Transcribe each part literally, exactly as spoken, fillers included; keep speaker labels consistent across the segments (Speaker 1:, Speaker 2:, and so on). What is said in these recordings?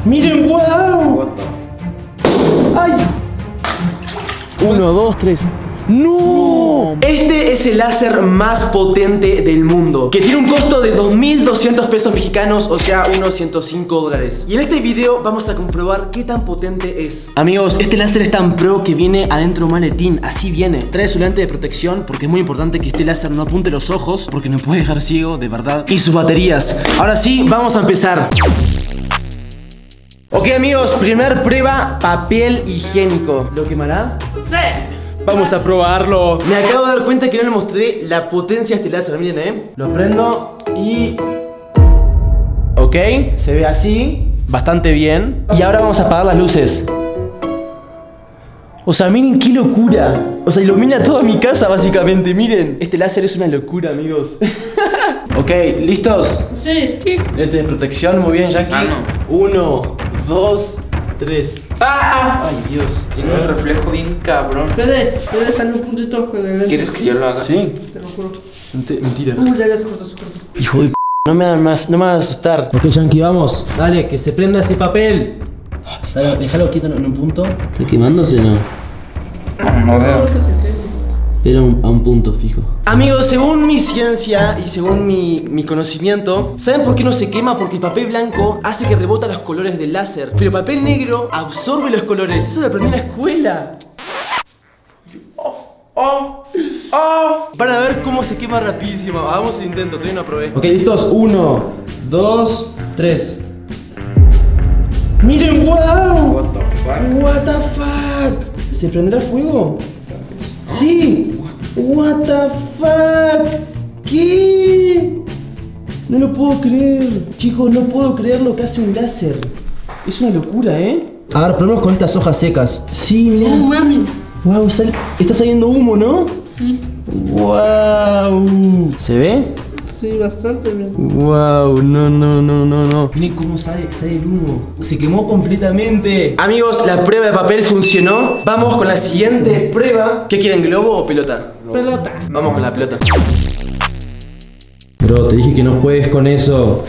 Speaker 1: ¡Miren, wow! ¡Ay! Uno, dos, tres. ¡No! Este es el láser más potente del mundo, que tiene un costo de dos mil doscientos pesos mexicanos, o sea, unos ciento cinco dólares. Y en este video vamos a comprobar qué tan potente es. Amigos, este láser es tan pro que viene adentro un maletín, así viene. Trae su lente de protección, porque es muy importante que este láser no apunte los ojos, porque nos puede dejar ciego, de verdad. Y sus baterías. Ahora sí, vamos a empezar. Ok, amigos, primer prueba, papel higiénico. ¿Lo quemará?
Speaker 2: Sí.
Speaker 1: Vamos a probarlo. Me acabo de dar cuenta que no le mostré la potencia de este láser. Miren, eh. Lo prendo y... Ok, se ve así. Bastante bien. Y ahora vamos a apagar las luces. O sea, miren qué locura. O sea, ilumina toda mi casa básicamente. Miren, este láser es una locura, amigos. Ok, ¿listos?
Speaker 2: Sí.
Speaker 1: Lente de protección, muy bien, Jackie.
Speaker 3: Ah, no.
Speaker 1: Uno, dos, tres. ¡Ah! Ay, Dios.
Speaker 3: Tiene un reflejo bien cabrón.
Speaker 2: Puede, puede salir un puntito.
Speaker 3: ¿Quieres que yo lo haga?
Speaker 1: Sí.
Speaker 2: Te lo juro.
Speaker 1: Ment- Mentira.
Speaker 2: Uh, ya, ya se cortó, se cortó.
Speaker 1: Hijo de p***, no me hagan más, no me hagan asustar. Ok, Yankee, vamos. Dale, que se prenda ese papel. Dale, déjalo quieto en un punto. ¿Está quemándose o no?
Speaker 3: No veo.
Speaker 1: Era un, a un punto fijo. Amigos, según mi ciencia y según mi, mi conocimiento, ¿saben por qué no se quema? Porque el papel blanco hace que rebota los colores del láser, pero el papel negro absorbe los colores. Eso lo aprendí en la escuela. Oh, oh, oh. Van a ver cómo se quema rapidísimo. Hagamos el intento, todavía no probé. Ok, listos. Uno, dos, tres. ¡Miren, wow!
Speaker 3: What the fuck?
Speaker 1: What the fuck? ¿Se prenderá fuego? Sí. What the fuck? ¿Qué? No lo puedo creer. Chicos, no puedo creer lo que hace un láser. Es una locura, ¿eh? A ver, probemos con estas hojas secas. Sí, mirá.
Speaker 2: Oh, mami.
Speaker 1: Wow, sal... está saliendo humo, ¿no?
Speaker 2: Sí.
Speaker 1: Wow. ¿Se ve?
Speaker 2: Sí, bastante bien.
Speaker 1: Wow, no, no, no, no, no. Miren cómo sale, sale el humo. Se quemó completamente. Amigos, la prueba de papel funcionó. Vamos con la siguiente prueba. ¿Qué quieren, globo o pelota?
Speaker 2: Pelota.
Speaker 1: Vamos con la pelota. Bro, te dije que no juegues con eso.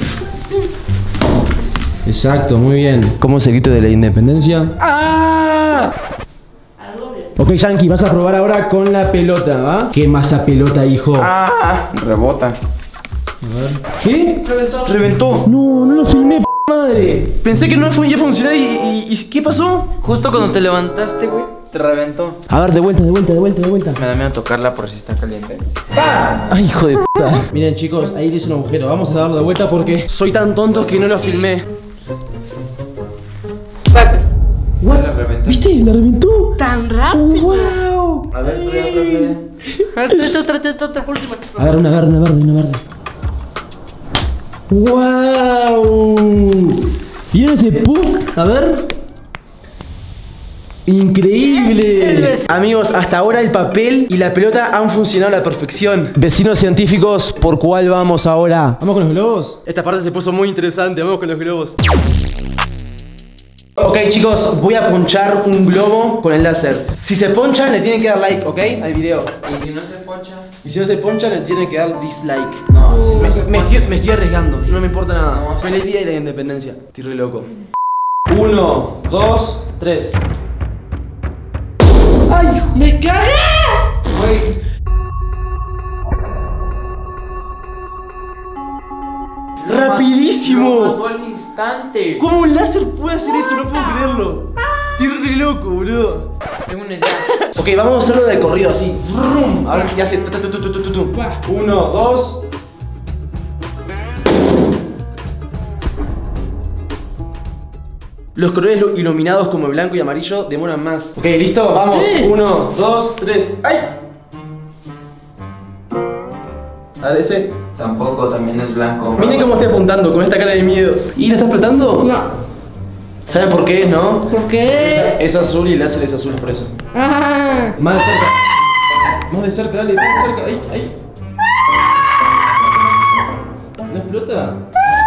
Speaker 1: Exacto, muy bien. ¿Cómo es el grito de la independencia? ¡Ah! Ok, Yankee, vas a probar ahora con la pelota, ¿va? ¿Qué masa pelota, hijo?
Speaker 3: Ah, rebota.
Speaker 1: A ver. ¿Qué?
Speaker 2: Reventó.
Speaker 1: Reventó. No, no lo filmé, p madre. Pensé que no iba a funcionar y, y, y ¿qué pasó?
Speaker 3: Justo cuando te levantaste, güey, te reventó.
Speaker 1: A ver, de vuelta, de vuelta, de vuelta, de vuelta.
Speaker 3: Me da miedo tocarla por si está caliente.
Speaker 1: Ay, hijo de puta. Miren, chicos, ahí le hice un agujero. Vamos a darlo de vuelta porque soy tan tonto que no lo filmé.
Speaker 2: Paca.
Speaker 1: What?
Speaker 3: La reventó.
Speaker 1: ¿Viste? ¿La reventó?
Speaker 2: Tan rápido.
Speaker 1: ¡Wow!
Speaker 3: A ver, prueba, profe.
Speaker 2: Esta otra, esta otra, última.
Speaker 1: A ver, una verde, una verde, una verde. ¡Wow! ¿Vieron ese pum? A ver. ¡Increíble! Amigos, hasta ahora el papel y la pelota han funcionado a la perfección. Vecinos científicos, ¿por cuál vamos ahora? ¿Vamos con los globos? Esta parte se puso muy interesante, vamos con los globos. Ok, chicos, voy a ponchar un globo con el láser. Si se ponchan, le tienen que dar like, ¿ok? Al video.
Speaker 3: ¿Y si no se poncha?
Speaker 1: Y si no se ponchan, le tienen que dar dislike.
Speaker 3: No, si no se
Speaker 1: Me
Speaker 3: poncha.
Speaker 1: estoy, me estoy arriesgando, no me importa nada.
Speaker 3: No,
Speaker 1: Feliz día de la independencia. Estoy re loco. Uno, dos, tres. ¡Ay!
Speaker 2: ¡Me cagué!
Speaker 3: Güey.
Speaker 1: ¡Rapidísimo!
Speaker 3: Lo mató al instante.
Speaker 1: ¿Cómo un láser puede hacer eso? No puedo creerlo. Estoy re loco, boludo.
Speaker 3: Tengo una idea.
Speaker 1: Ok, vamos a hacerlo de corrido así. Brum. A ver si hace. Tu, tu, tu, tu, tu, tu. Uno, dos. Los colores iluminados como el blanco y amarillo demoran más. Ok, ¿listo? Vamos.
Speaker 2: Sí.
Speaker 1: Uno, dos, tres. ¡Ay! A ver, ese.
Speaker 3: Tampoco, también es blanco.
Speaker 1: Miren cómo estoy apuntando con esta cara de miedo. ¿Y lo está explotando?
Speaker 2: No.
Speaker 1: ¿Saben por qué, no?
Speaker 2: ¿Por qué?
Speaker 1: Es, es azul y el láser es azul por eso.
Speaker 2: Ah.
Speaker 1: Más de cerca. Más de cerca, dale, más de cerca. Ahí, ahí. ¿No explota?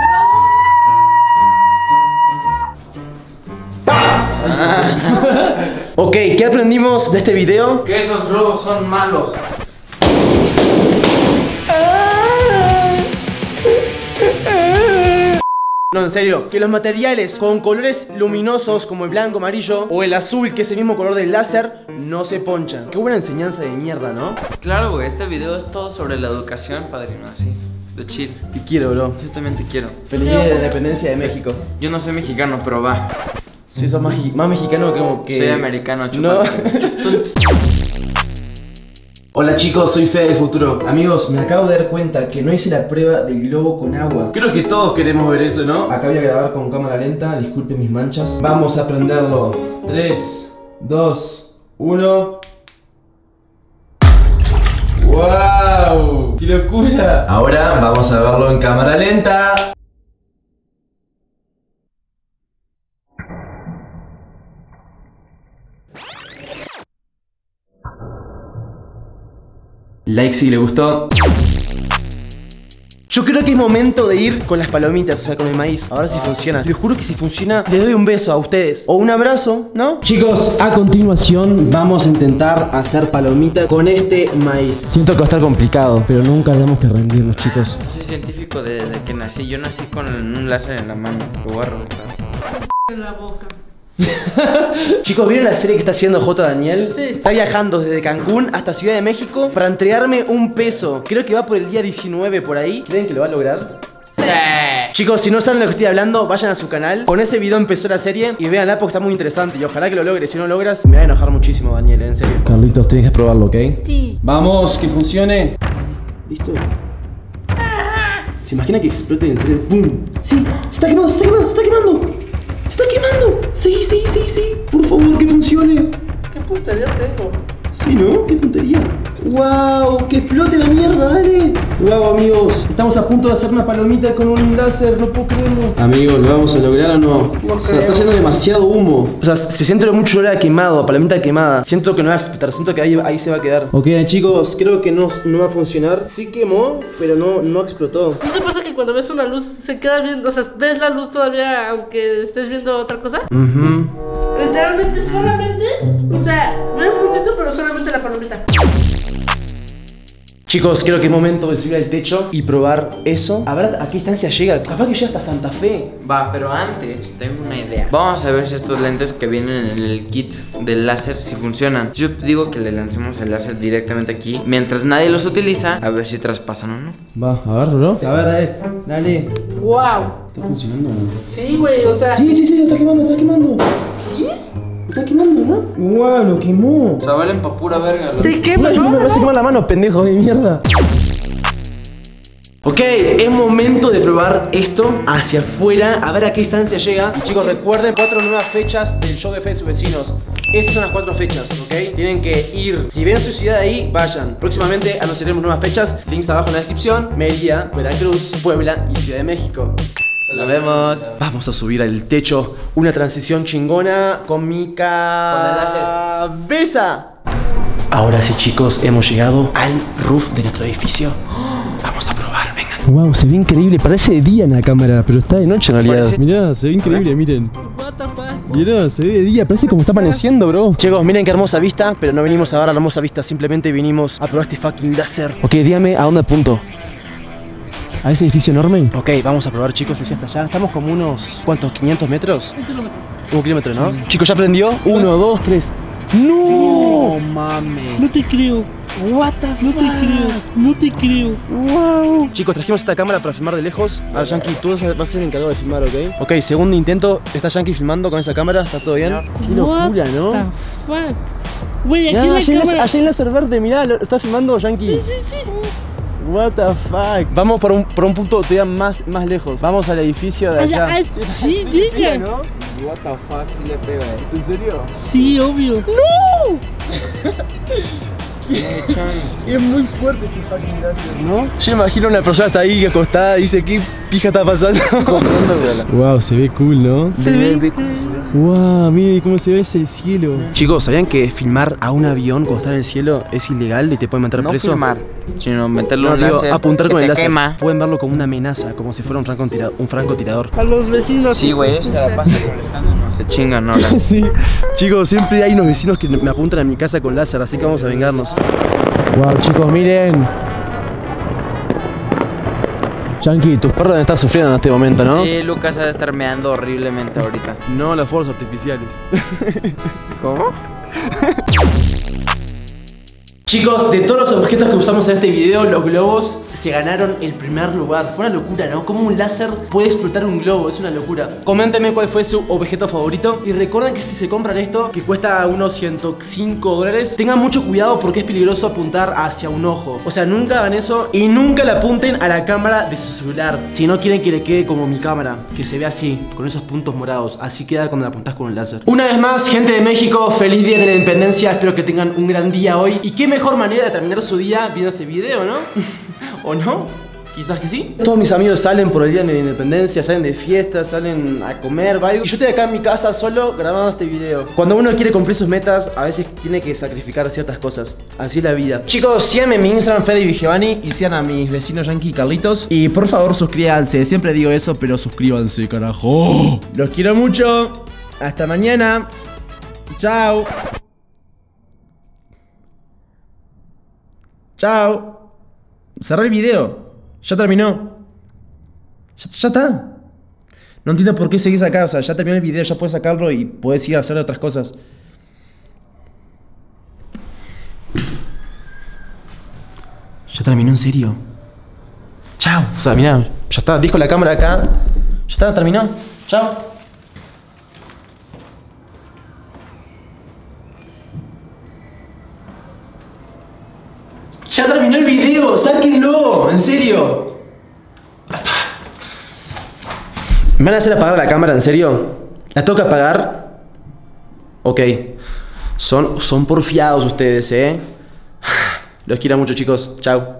Speaker 1: Ok, ¿qué aprendimos de este video?
Speaker 3: Que esos globos son malos.
Speaker 1: No, en serio, que los materiales con colores luminosos como el blanco, amarillo o el azul, que es el mismo color del láser, no se ponchan. Qué buena enseñanza de mierda, ¿no?
Speaker 3: Claro, güey, este video es todo sobre la educación, padrino, así, de chill.
Speaker 1: Te quiero, bro.
Speaker 3: Yo también te quiero.
Speaker 1: Feliz día de la independencia de México.
Speaker 3: Yo no soy mexicano, pero va.
Speaker 1: Sí, sos más, más mexicano que como que...
Speaker 3: Soy americano,
Speaker 1: No.
Speaker 3: chupate.
Speaker 1: Hola chicos, soy Fede del futuro. Amigos, me acabo de dar cuenta que no hice la prueba del globo con agua. Creo que todos queremos ver eso, ¿no? Acá voy a grabar con cámara lenta, disculpen mis manchas. Vamos a prenderlo. tres, dos, uno. ¡Wow! ¡Qué locura! Ahora vamos a verlo en cámara lenta. Like si le gustó. Yo creo que es momento de ir con las palomitas, o sea, con el maíz. Ahora sí funciona. Les juro que si funciona, les doy un beso a ustedes. O un abrazo, ¿no? Chicos, a continuación vamos a intentar hacer palomita con este maíz. Siento que va a estar complicado, pero nunca tenemos que rendirnos, chicos.
Speaker 3: Yo soy científico desde que nací. Yo nací con un láser en la mano. Lo voy a reventar.
Speaker 2: En la boca.
Speaker 1: Chicos, ¿vieron la serie que está haciendo J. Daniel?
Speaker 2: Sí.
Speaker 1: Está viajando desde Cancún hasta Ciudad de México para entregarme un peso. Creo que va por el día diecinueve por ahí. ¿Creen que lo va a lograr?
Speaker 3: Sí.
Speaker 1: Chicos, si no saben lo que estoy hablando, vayan a su canal. Con ese video empezó la serie y véanla porque está muy interesante. Y ojalá que lo logres. Si no logras, me va a enojar muchísimo, Daniel, en serio. Carlitos, tienes que probarlo, ¿ok?
Speaker 2: Sí.
Speaker 1: Vamos, que funcione. ¿Listo? ¿Se imagina que explote en serio? ¡Pum! ¡Sí! ¡Se está quemando! ¡Se está quemando! ¡Se está quemando! ¡Se está quemando! ¡Sí, sí, sí, sí! ¡Por favor, que funcione!
Speaker 2: ¿Qué puntería tengo?
Speaker 1: Sí, ¿no? ¡Qué puntería! ¡Wow! ¡Que explote la mierda! ¡Dale! ¡Wow, amigos! Estamos a punto de hacer una palomita con un láser. No puedo creerlo. Amigos, ¿lo vamos a lograr o no?
Speaker 2: No
Speaker 1: o sea,
Speaker 2: creo.
Speaker 1: está haciendo demasiado humo. O sea, se siente mucho olor a quemado, a palomita quemada. Siento que no va a explotar. Siento que ahí, ahí se va a quedar. Ok, chicos, creo que no, no va a funcionar. Sí quemó, pero no, no explotó.
Speaker 2: ¿No te pasa que cuando ves una luz se queda viendo, o sea, ves la luz todavía aunque estés viendo otra cosa?
Speaker 1: Uh-huh.
Speaker 2: Literalmente solamente, o sea, veo un poquito pero solamente la palomita.
Speaker 1: Chicos, creo que es momento de subir al techo y probar eso. A ver a qué distancia llega. Capaz que llega hasta Santa Fe.
Speaker 3: Va, pero antes tengo una idea. Vamos a ver si estos lentes que vienen en el kit del láser si funcionan. Yo digo que le lancemos el láser directamente aquí mientras nadie los utiliza, a ver si traspasan o no.
Speaker 1: Va, a ver, bro. A ver, dale, dale.
Speaker 2: Wow.
Speaker 1: ¿Está funcionando o no?
Speaker 2: Sí, güey, o sea.
Speaker 1: Sí, sí, sí, está quemando, está quemando.
Speaker 2: ¿Qué?
Speaker 1: Está quemando, ¿no? Wow, lo quemó.
Speaker 3: O sea, valen pa' pura verga. Los...
Speaker 2: ¿Te quema,
Speaker 1: Uy,
Speaker 2: no?
Speaker 1: me vas a quemar la mano, pendejo de mierda. Ok, es momento de probar esto hacia afuera, a ver a qué distancia llega. Y chicos, recuerden cuatro nuevas fechas del show de Fe de sus vecinos. Esas son las cuatro fechas, ¿ok? Tienen que ir. Si ven su ciudad ahí, vayan. Próximamente anunciaremos nuevas fechas. Links abajo en la descripción. Mérida, Veracruz, Puebla y Ciudad de México.
Speaker 3: Nos vemos.
Speaker 1: Vamos a subir al techo. Una transición chingona con mi cabeza. Ahora sí, chicos, hemos llegado al roof de nuestro edificio. Vamos a probar, vengan. Wow, se ve increíble. Parece de día en la cámara, pero está de noche en realidad.
Speaker 3: Parece...
Speaker 1: Mirá, se ve increíble, miren.
Speaker 2: What the fuck?
Speaker 1: Mirá, se ve de día, parece como está amaneciendo, bro. Chicos, miren qué hermosa vista, pero no venimos a ver la hermosa vista, simplemente vinimos a probar este fucking láser. Ok, dígame a dónde apunto. ¿A ese edificio enorme? Ok, vamos a probar, chicos, ya hasta allá. Estamos como unos... ¿cuántos? ¿quinientos metros?
Speaker 2: Un kilómetro.
Speaker 1: Un kilómetro, ¿no? Chicos, ¿ya prendió? Uno, dos, tres. ¡No!
Speaker 3: mames.
Speaker 2: No te creo.
Speaker 1: What the
Speaker 2: No te creo. No te creo.
Speaker 1: Wow. Chicos, trajimos esta cámara para filmar de lejos. A ver, Yankee, tú vas a ser el encargado de filmar, ¿ok? Ok, segundo intento. Está Yankee filmando con esa cámara. ¿Está todo bien? Qué locura, ¿no?
Speaker 2: What the fuck? Güey, aquí
Speaker 1: Ya,
Speaker 2: la
Speaker 1: allá, en
Speaker 2: cámara.
Speaker 1: la, allá en láser verde, mirá, lo está filmando Yankee.
Speaker 2: Sí, sí, sí.
Speaker 1: What the fuck. Vamos por un, por un punto todavía más, más lejos. Vamos al edificio de allá.
Speaker 2: Allá, ah, sí, llega.
Speaker 1: ¿No?
Speaker 3: What the fuck, si le pega, eh.
Speaker 1: ¿En serio?
Speaker 2: Sí, obvio. ¡No!
Speaker 1: Es muy fuerte ese fucking láser, ¿no? Yo imagino una persona está ahí acostada y dice, ¿qué pija está pasando? Wow, se ve cool, ¿no?
Speaker 2: Se ve.
Speaker 1: Wow, mire cómo se ve ese cielo. Chicos, ¿sabían que filmar a un avión cuando está en el cielo es ilegal y te pueden meter
Speaker 3: No
Speaker 1: preso?
Speaker 3: filmar, sino meterlo
Speaker 1: No,
Speaker 3: un
Speaker 1: digo,
Speaker 3: láser
Speaker 1: apuntar
Speaker 3: que
Speaker 1: con
Speaker 3: te
Speaker 1: el láser.
Speaker 3: quema.
Speaker 1: Pueden verlo como una amenaza, como si fuera un francotirador. Un francotirador.
Speaker 2: A los vecinos.
Speaker 3: Sí, güey, se la pasa molestándonos. Se chingan ahora.
Speaker 1: Sí, chicos, siempre hay unos vecinos que me apuntan a mi casa con láser, así que vamos a vengarnos. Wow, chicos, miren. Chanqui, tus perros deben estar sufriendo en este momento, ¿no?
Speaker 3: Sí, Lucas ha de estar meando horriblemente ahorita.
Speaker 1: No las fuerzas artificiales.
Speaker 3: ¿Cómo?
Speaker 1: Chicos, de todos los objetos que usamos en este video, los globos se ganaron el primer lugar. Fue una locura, ¿no? ¿Cómo un láser puede explotar un globo? Es una locura. Coméntenme cuál fue su objeto favorito. Y recuerden que si se compran esto, que cuesta unos ciento cinco dólares, tengan mucho cuidado porque es peligroso apuntar hacia un ojo. O sea, nunca hagan eso y nunca le apunten a la cámara de su celular. Si no quieren que le quede como mi cámara, que se vea así, con esos puntos morados. Así queda cuando la apuntás con un láser. Una vez más, gente de México, feliz día de la independencia. Espero que tengan un gran día hoy. Y qué mejor manera de terminar su día viendo este video, ¿no? ¿O no? Quizás que sí. Todos mis amigos salen por el día de la independencia, salen de fiesta, salen a comer, bye. Y yo estoy acá en mi casa solo grabando este video. Cuando uno quiere cumplir sus metas, a veces tiene que sacrificar ciertas cosas. Así es la vida. Chicos, síganme en mi Instagram, Fede Vigevani, y sigan a mis vecinos Yankee y Carlitos. Y por favor, suscríbanse. Siempre digo eso, pero suscríbanse, carajo. Los quiero mucho. Hasta mañana. Chao. Chao. Cerré el video. Ya terminó. Ya, ya está. No entiendo por qué seguís acá. O sea, ya terminó el video, ya puedes sacarlo y puedes ir a hacer otras cosas. Ya terminó, en serio. Chao. O sea, mirá, ya está. Dejo la cámara acá. Ya está, terminó. Chao. Ya terminó el video, sáquenlo, en serio. ¿Me van a hacer apagar la cámara, en serio? ¿La tengo que apagar? Ok. Son, son porfiados ustedes, ¿eh? Los quiero mucho, chicos. Chao.